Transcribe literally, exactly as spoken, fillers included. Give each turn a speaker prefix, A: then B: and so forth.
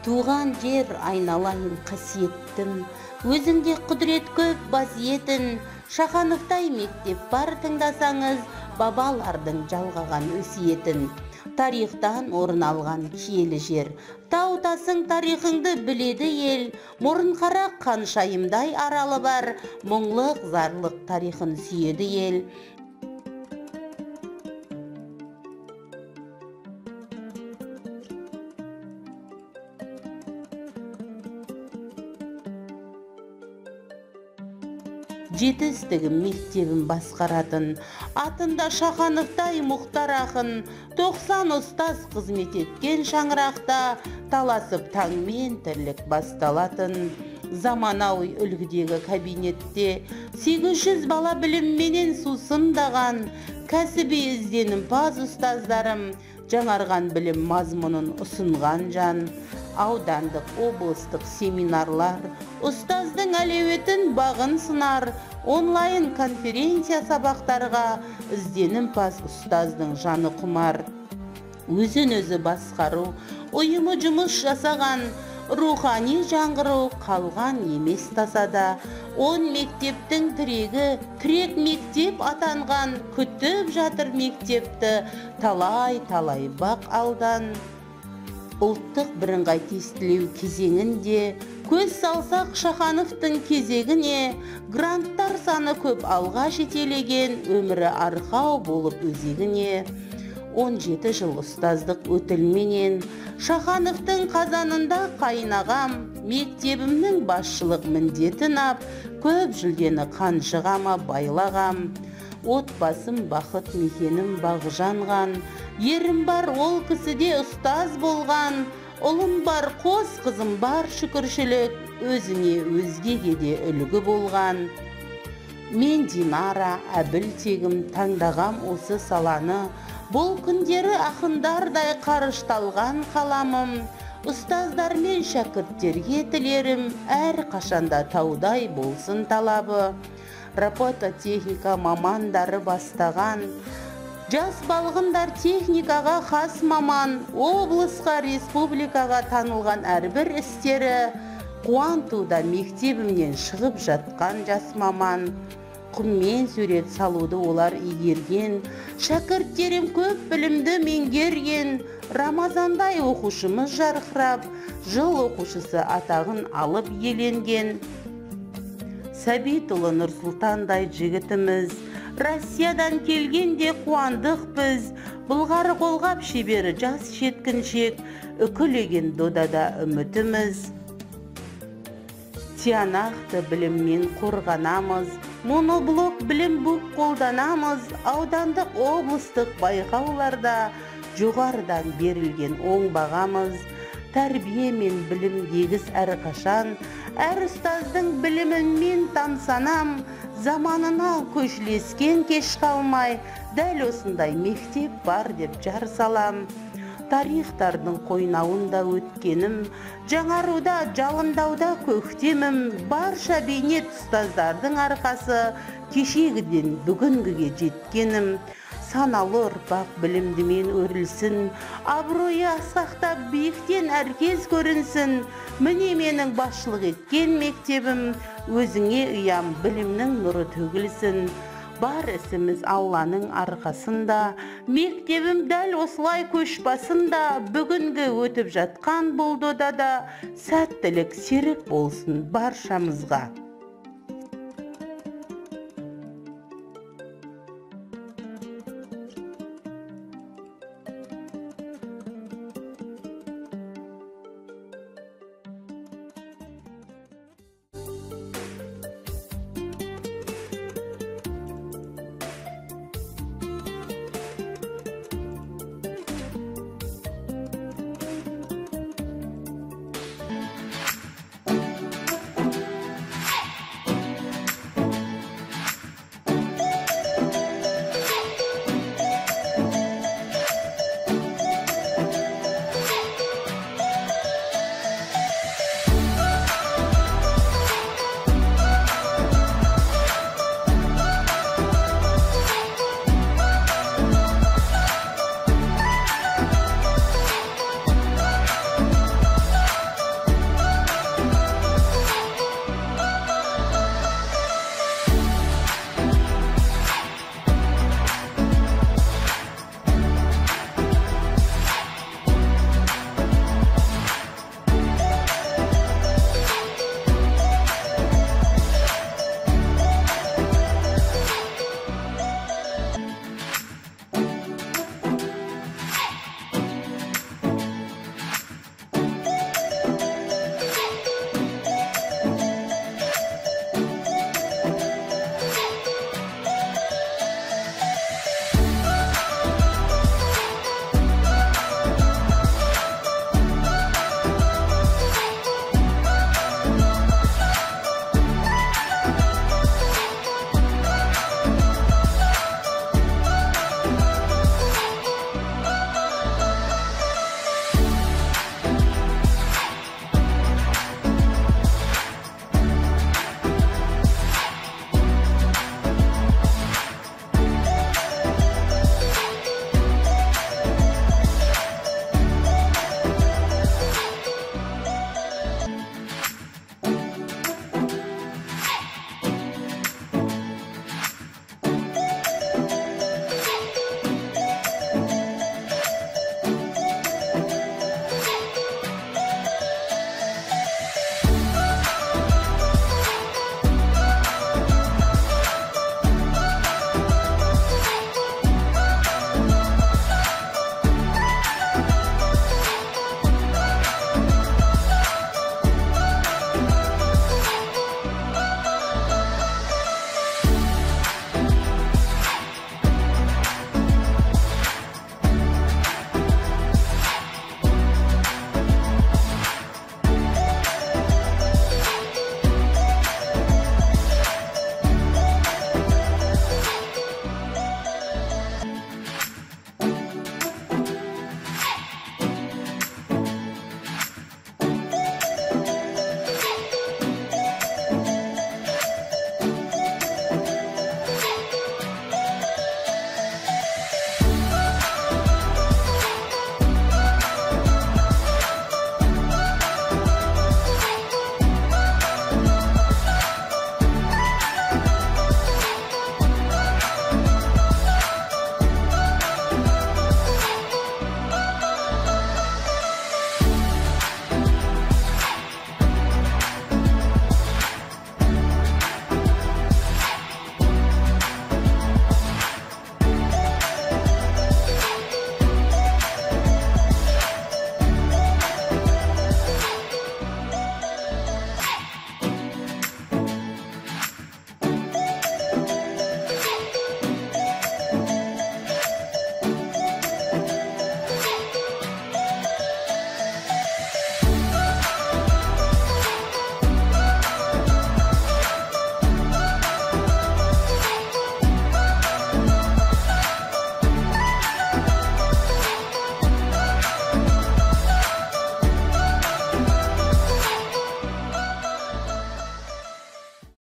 A: Туған жер айналайын қасиеттім, өзіңде құдірет көп базиетін, Шахановтай мектеп бар тыңдасаңыз, бабалардың жалғаған өсиетін. Тарихтан орын алған киелі жер, тау тасың тарихыңды біледі ел, мұрын қара қаншайымдай аралы бар, мұңлық зарлық тарихын сүйеді ел. Жетістігім мектебін басқаратын, атында Шахановтай Мұхтар ақын, тоқсан ұстаз қызмет еткен шаңырақта, таласып таңмен тірлік басталатын. Заманауи үлгідегі кабинетте сегіз жүз бала білімменен сусындаған, кәсіби ізденімпаз ұстаздарым, жаңарған білім мазмұнын ұсынған жан. Аудандық облыстық семинарлар, ұстаздың әлеуетін бағын сынар, онлайн конференция сабақтарға ізденімпаз ұстаздың жаны құмар. Өзін өзі басқару, ұйымы жұмыс жасаған, рухани жаңғыру қалған емес тасада. Он мектептің тірегі, тірек мектеп атанған, күтіп жатыр мектепті, талай-талай бақ алдан. Ұлттық бірыңғай тестілеу кезеңінде көз салсақ Шахановтың кезегіне, гранттар саны көп алға жетелеген, өмірі арқау болып өзегіне. он жеті жыл ұстаздық өтілменен, Шахановтың қазанында қайнағам, мектебімнің басшылық міндетін ап, көп жүлдені қанжығама байлағам. Отбасым бақыт мекенім бағжанған, ерім бар ол кісіде ұстаз болған, ұлым бар қос қызым бар шүкіршілік, өзіне өзгеге де үлгі болған. Мен Динара әбіл тегім таңдағам осы саланы, бұл күндері ақындардай қарышталған қаламым, ұстаздар мен шәкірттерге тілерім, әр қашанда таудай болсын талабы. Робототехника мамандары бастаған, жас балғындар техникаға қас маман, облысқа, республикаға танылған әрбір істері, қуантуда мектебімнен шығып жатқан жас маман. Құммен сурет салуды олар игерген, шәкірттерім көп білімді меңгерген, Рамазандай оқушымыз жарқырап, жыл оқушысы атағын алып еленген. Сәбитұлы Нұрсұлтандай жігітіміз, Россиядан келгенде қуандық біз, бұлғары қолғап шебері жас жеткіншек, үкілеген додада үмітіміз. Тиянақты біліммен қорғанамыз, моноблок білім бүк қолданамыз, аудандық облыстық байқауларда жоғарыдан берілген оң бағамыз. Тәрбие мен білім дегіз әрқашан, әр ұстаздың білімімен тамсанам, заманына көшілескен кеш қалмай, дәл осындай мектеп бар деп жар салам. Тарихтардың қойнауында өткенім, жаңаруда, жалындауда көктемім, барша бейнет ұстаздардың арқасы, кешегіден бүгінгіге жеткенім. Саналы ұрпақ білімдімен өрілсін, абыройы асқақтап биіктен әркез көрінсін. Міне менің басшылық еткен мектебім, өзіңе ұям білімнің нұры төгілсін. Бар ісіміз Алланың арқасында, мектебім дәл осылай көш басында, бүгінгі өтіп жатқан бұл додада сәттілік серік болсын баршамызға.